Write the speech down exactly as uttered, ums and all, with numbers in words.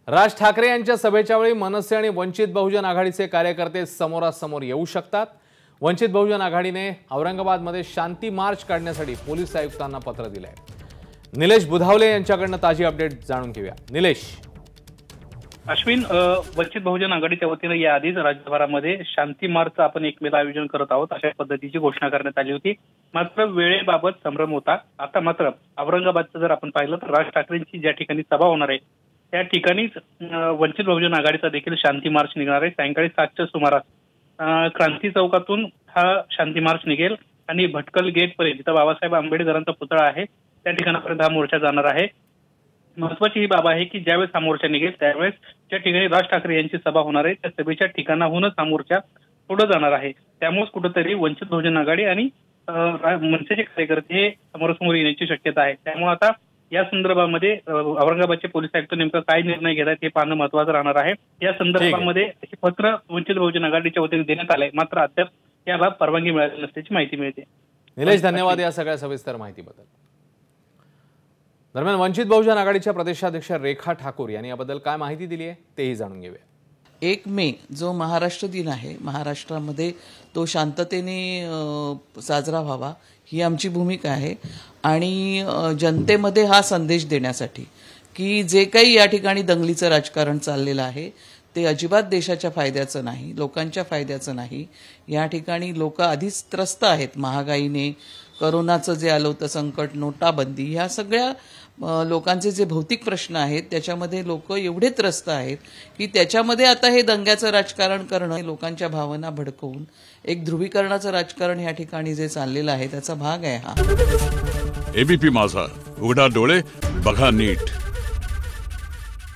राज ठाकरे यांच्या सभेच्या वेळी मनसे आणि वंचित बहुजन आघाडीचे कार्यकर्ते समोरासमोर येऊ शकतात। वंचित बहुजन आघाडीने औरंगाबादमध्ये शांती मार्च काढण्यासाठी पोलीस आयुक्तांना पत्र दिले आहे। निलेश बुधावले यांच्याकडून ताजी अपडेट जाणून घेऊया। निलेश। अश्विन, वंचित बहुजन आघाडीच्या वतीने याआधीच राज्यभरामध्ये शांती मार्च आपण एक मेला आयोजन करत आहोत अशा पद्धतीची घोषणा करण्यात आली होती। मात्र वेळेबाबत संभ्रम होता। आता मात्र औरंगाबादचं जर आपण पाहिलं तर राज ठाकरेंची ज्या ठिकाणी सभा होणार आहे त्या ठिकाणीच वंचित बहुजन आघाडीचा देखील शांती मार्च निघणार आहे। सायंकाळी सातच्या सुमारास क्रांती चौकातून हा शांती मार्च निघेल आणि भटकल गेट पर्यंत जिथं बाबासाहेब आंबेडकरांचा पुतळा आहे त्या ठिकाणापर्यंत हा मोर्चा जाणार आहे। महत्वाची ही बाब आहे की ज्यावेळेस हा मोर्चा निघेल त्यावेळेस ज्या ठिकाणी राज ठाकरे यांची सभा होणार आहे त्या सभेच्या ठिकाणाहूनच हा मोर्चा पुढे जाणार आहे। त्यामुळे कुठेतरी वंचित बहुजन आघाडी आणि मनसेचे कार्यकर्ते हे समोरासमोर येण्याची शक्यता आहे। त्यामुळे आता या संदर्भामध्ये औरंगाबादचे पोलीस आयुक्त नेमका काय निर्णय घेतात हे पाहणं महत्त्वाचं राहणार आहे। या संदर्भामध्ये हे पत्र वंचित बहुजन आघाडीच्या वतीने देण्यात आलंय, मात्र अद्याप याला परवानगी मिळाली नसल्याची माहिती मिळते। निलेश, धन्यवाद या सगळ्या सविस्तर माहितीबद्दल। दरम्यान वंचित बहुजन आघाडीच्या प्रदेशाध्यक्ष रेखा ठाकूर यांनी याबद्दल काय माहिती दिली आहे तेही जाणून घेऊया। एक मे जो महाराष्ट्र दिन आहे, महाराष्ट्रामध्ये तो शांततेने साजरा व्हावा ही आमची भूमिका आहे आणि जनतेमध्ये हा संदेश देण्यासाठी की जे काही या ठिकाणी दंगलीचं राजकारण चाललेलं आहे ते अजिबात देशाच्या फायद्याचं नाही, लोकांच्या फायद्याचं नाही। या ठिकाणी लोक आधीच त्रस्त आहेत महागाईने, करोनाचं जे आलं होतं संकट, नोटाबंदी, ह्या सगळ्या लोकांचे जे भौतिक प्रश्न आहेत त्याच्यामध्ये लोक एवढे त्रस्त आहेत की त्याच्यामध्ये आता हे दंग्याचं राजकारण करणं, लोकांच्या भावना भडकवून एक ध्रुवीकरणाचं राजकारण या ठिकाणी जे चाललेलं आहे त्याचा भाग आहे हा। एबीपी माझा, उघडा डोळे बघा नीट।